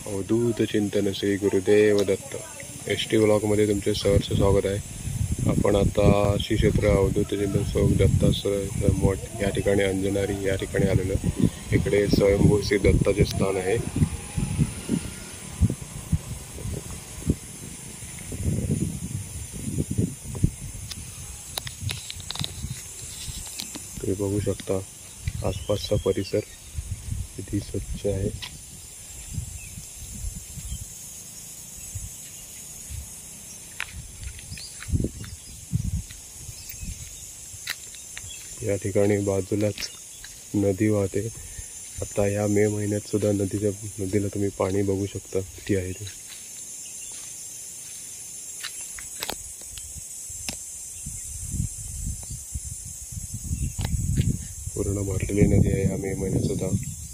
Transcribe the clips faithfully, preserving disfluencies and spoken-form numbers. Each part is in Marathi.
अवधूत चिंतन श्री गुरुदेव दत्त एस टी ब्लॉगमध्ये तुमचे सहर्ष स्वागत आहे। आपण आता श्री क्षेत्र अवधूत चिंतन श्री दत्ताचं मठ या ठिकाणी अंजनारी या ठिकाणी आलेलो। इकडे स्वयंभू श्री दत्ताचे स्थान आहे। तुम्ही बघू शकता आसपासचा परिसर किती स्वच्छ आहे। या ठिकाणी बाजूलाच नदी वाहते। आता या मे महिन्यात सुद्धा नदीच्या नदीला तुम्ही पाणी बघू शकता किती आहे ते। पूर्ण भरलेली नदी आहे या मे महिन्यात सुद्धा।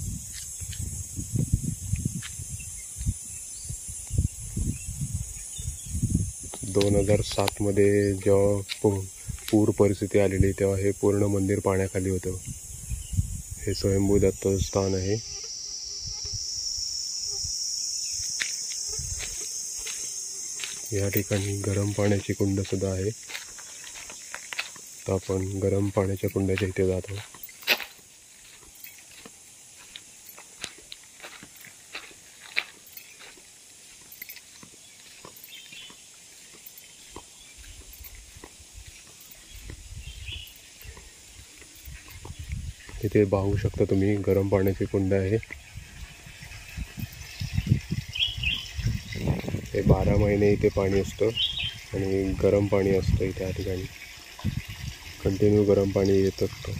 दोन हजार सात मध्ये जेव्हा पूर परिस्थिती आलेली तेव्हा हे पूर्ण मंदिर पाण्याखाली होतं। हे स्वयंभू दत्त स्थान आहे। या ठिकाणी गरम पाण्याची कुंड सुद्धा आहे। तर आपण गरम पाण्याच्या कुंडाच्या इथे जातो। इथे पाहू शकता तुम्ही गरम पाण्याची कुंड आहे। हे बारा महिने इथे पाणी असतं आणि गरम पाणी असतं इथे। या ठिकाणी कंटिन्यू गरम पाणी येत असतं।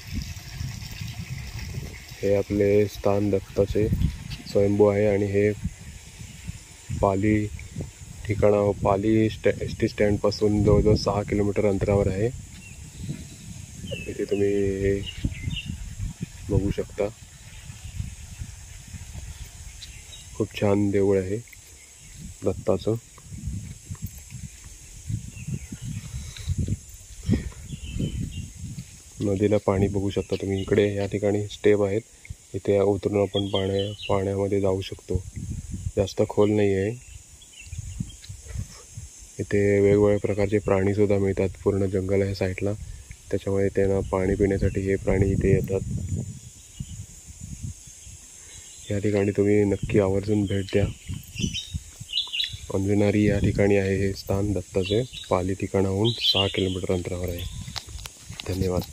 हे आपले स्थान दत्ताचे स्वयंभू आहे आणि हे पाली ठिकाणा पाली स्टॅ एस टी स्टँडपासून जवळजवळ सहा किलोमीटर अंतरावर आहे। इथे तुम्ही बघू शकता खूप छान देऊळ आहे दत्ताचं। नदीला पाणी बघू शकता तुम्ही। इकडे या ठिकाणी स्टेप आहेत, इथे उतरून आपण पाण्या पाण्यामध्ये जाऊ शकतो। जास्त खोल नाही आहे। इथे वेगवेगळ्या प्रकारचे प्राणी सुद्धा मिळतात। पूर्ण जंगल आहे साईडला, त्याच्यामुळे त्यांना पाणी पिण्यासाठी हे प्राणी इथे येतात। या ठिकाणी तुम्ही नक्की आवर्जून भेट द्या। अंजनारी या ठिकाणी आहे हे स्थान दत्ताचे। पाली ठिकाणाहून सहा किलोमीटर अंतरावर आहे। धन्यवाद।